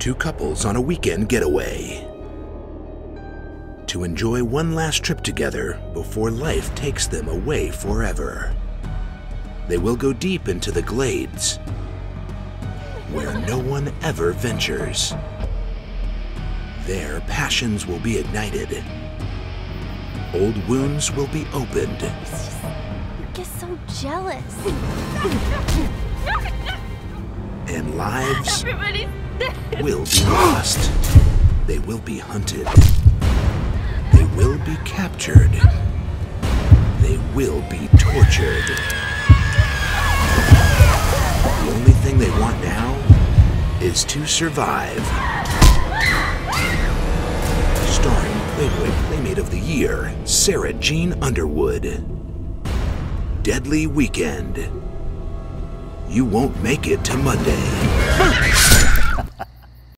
Two couples on a weekend getaway to enjoy one last trip together before life takes them away forever. They will go deep into the glades where no one ever ventures. There, passions will be ignited. Old wounds will be opened. You get so jealous. And lives will be lost. They will be hunted. They will be captured. They will be tortured. The only thing they want now is to survive. Starring Playboy Playmate of the Year, Sara Underwood. Deadly Weekend. You won't make it to Monday.